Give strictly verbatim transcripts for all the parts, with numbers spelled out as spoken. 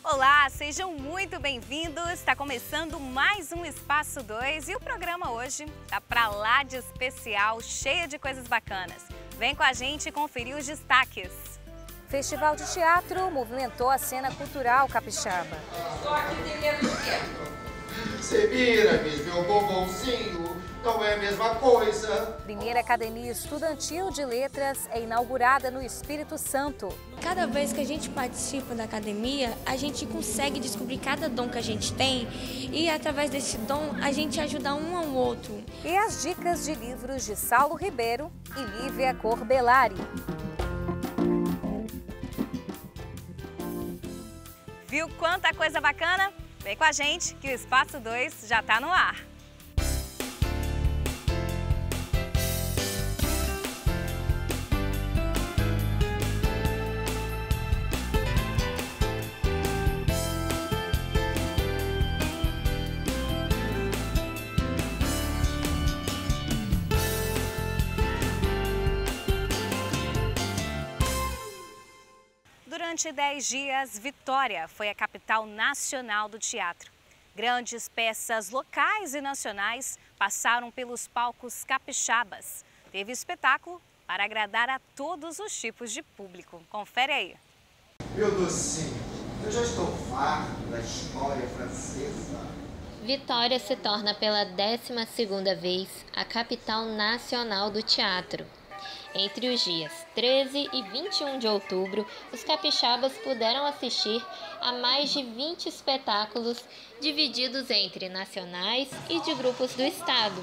Olá, sejam muito bem-vindos. Está começando mais um Espaço dois e o programa hoje tá pra lá de especial, cheio de coisas bacanas. Vem com a gente conferir os destaques. Festival de teatro movimentou a cena cultural capixaba. Só aqui tem medo de quê? Você vira, meu bombonzinho, não é a mesma coisa. Primeira Academia Estudantil de Letras é inaugurada no Espírito Santo. Cada vez que a gente participa da academia, a gente consegue descobrir cada dom que a gente tem e através desse dom a gente ajuda um ao outro. E as dicas de livros de Saulo Ribeiro e Lívia Corbellari. Viu quanta coisa bacana? Vem com a gente que o Espaço dois já está no ar. Durante dez dias, Vitória foi a capital nacional do teatro. Grandes peças locais e nacionais passaram pelos palcos capixabas. Teve espetáculo para agradar a todos os tipos de público. Confere aí. Meu docinho, eu já estou farto da história francesa. Vitória se torna pela décima segunda vez a capital nacional do teatro. Entre os dias treze e vinte e um de outubro, os capixabas puderam assistir a mais de vinte espetáculos divididos entre nacionais e de grupos do estado.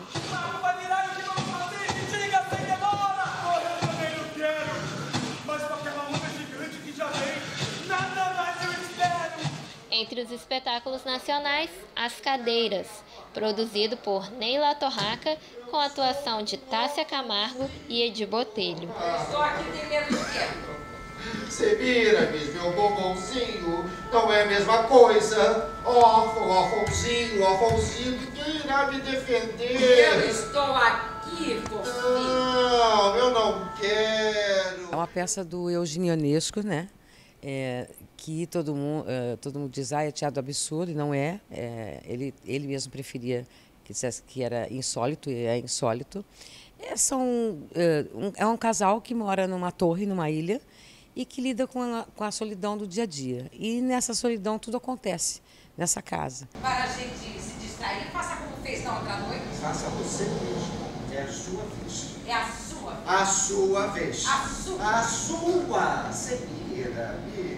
Entre os espetáculos nacionais, As Cadeiras, produzido por Neila Torraca, com a atuação de Tássia Camargo e Edi Botelho. Só aqui tem medo de quê? Você vira, meu bombonzinho, não é a mesma coisa. Órfão, órfãozinho, órfãozinho, quem irá me defender? Eu estou aqui, fofinho. Não, eu não quero. É uma peça do Eugênio Ionesco, né? É, que todo mundo, uh, todo mundo diz, ah, é teatro absurdo, e não é. é ele, ele mesmo preferia que dissesse que era insólito, e é insólito. É, são, uh, um, é um casal que mora numa torre, numa ilha, e que lida com a, com a solidão do dia a dia. E nessa solidão tudo acontece, nessa casa. Para a gente se distrair, faça como fez na outra noite. Faça você mesmo, é a sua vez. É a sua. A sua vez. A sua. A sua. Você vira,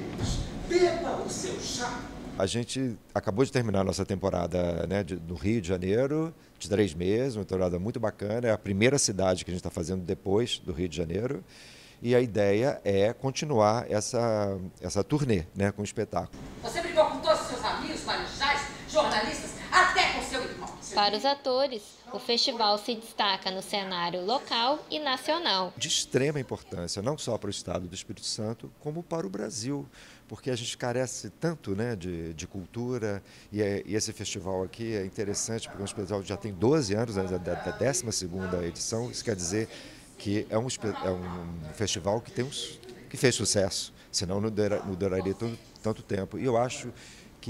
beba o seu chá. A gente acabou de terminar a nossa temporada, né, de, do Rio de Janeiro, de três meses, uma temporada muito bacana. É a primeira cidade que a gente está fazendo depois do Rio de Janeiro. E a ideia é continuar essa, essa turnê, né, com o espetáculo. Você brigou com todos os seus amigos, marechais, jornalistas, até com seu irmão. Para os atores, o festival se destaca no cenário local e nacional. De extrema importância, não só para o estado do Espírito Santo, como para o Brasil, porque a gente carece tanto, né, de, de cultura, e, é, e esse festival aqui é interessante, porque é um festival que já tem doze anos, né, da, da décima segunda edição, isso quer dizer que é um, é um festival que, tem uns, que fez sucesso, senão não, dura, não duraria tanto, tanto tempo. E eu acho que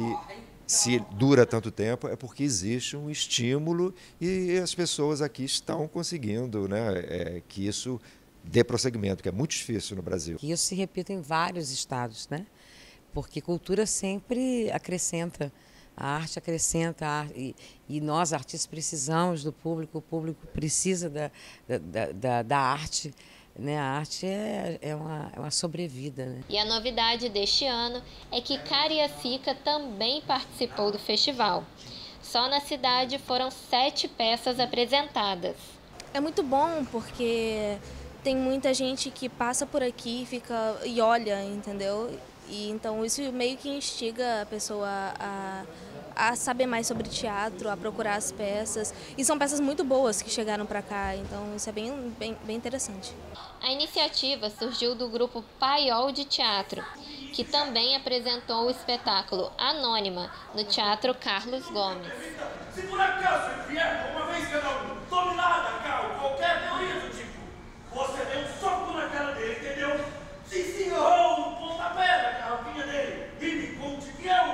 se dura tanto tempo é porque existe um estímulo e as pessoas aqui estão conseguindo, né, é, que isso dê prosseguimento, que é muito difícil no Brasil. E isso se repita em vários estados, né? Porque cultura sempre acrescenta, a arte acrescenta, a arte, e, e nós artistas precisamos do público, o público precisa da, da, da, da arte. Né? A arte é, é, uma, é uma sobrevida. Né? E a novidade deste ano é que Cariacica também participou do festival. Só na cidade foram sete peças apresentadas. É muito bom porque tem muita gente que passa por aqui fica, e olha, entendeu? E então isso meio que instiga a pessoa a, a saber mais sobre teatro, a procurar as peças. E são peças muito boas que chegaram para cá, então isso é bem, bem, bem interessante. A iniciativa surgiu do grupo Paiol de Teatro, que também apresentou o espetáculo Anônima no Teatro Carlos Gomes. Se por acaso ele vier uma vez cada um, tome nada, Carl, qualquer teoria do tipo, você deu um soco na cara dele, entendeu? Sim, senhor, um pontapé na carrocinha dele, e me conte que é o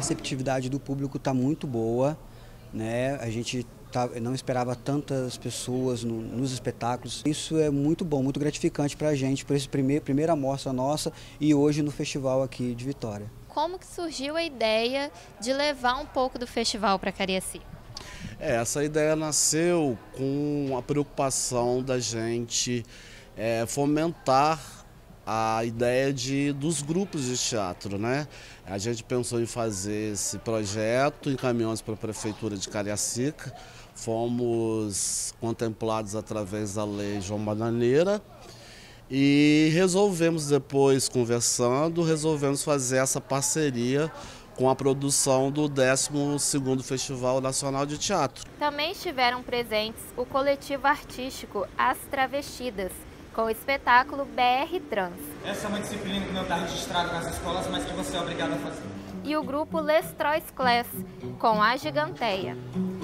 receptividade do público está muito boa, né? A gente tá, não esperava tantas pessoas no, nos espetáculos. Isso é muito bom, muito gratificante para a gente, por esse primeir, primeira amostra nossa e hoje no festival aqui de Vitória. Como que surgiu a ideia de levar um pouco do festival para Cariacica? É, essa ideia nasceu com a preocupação da gente é, fomentar a ideia de, dos grupos de teatro, né? A gente pensou em fazer esse projeto, encaminhamos para a Prefeitura de Cariacica, fomos contemplados através da Lei João Bananeira e resolvemos depois, conversando, resolvemos fazer essa parceria com a produção do décimo segundo Festival Nacional de Teatro. Também estiveram presentes o coletivo artístico As Travestidas, com o espetáculo B R Trans. Essa é uma disciplina que não está registrada nas escolas, mas que você é obrigado a fazer. E o grupo Les Trois Class, com A Giganteia.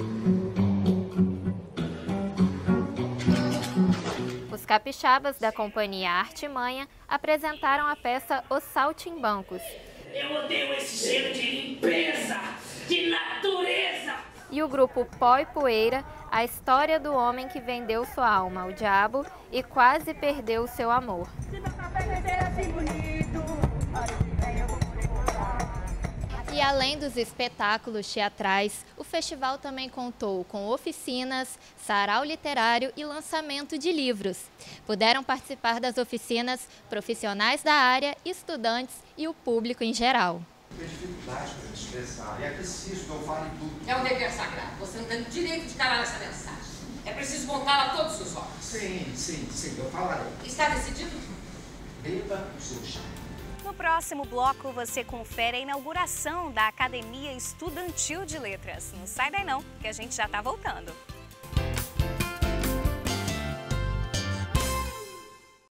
Os capixabas da companhia Artimanha apresentaram a peça Os Saltimbancos. Eu odeio esse cheiro de limpeza, de natureza! E o grupo Pó e Poeira, a história do homem que vendeu sua alma ao diabo e quase perdeu seu amor. E além dos espetáculos teatrais, o festival também contou com oficinas, sarau literário e lançamento de livros. Puderam participar das oficinas profissionais da área, estudantes e o público em geral. Tem dificuldade para expressar, é preciso que eu fale tudo. É um dever sagrado, você não tem direito de calar essa mensagem. É preciso contá-la a todos os olhos. Sim, sim, sim, eu falarei. Está decidido? Beba o seu chá. No próximo bloco, você confere a inauguração da Academia Estudantil de Letras. Não sai daí não, que a gente já está voltando.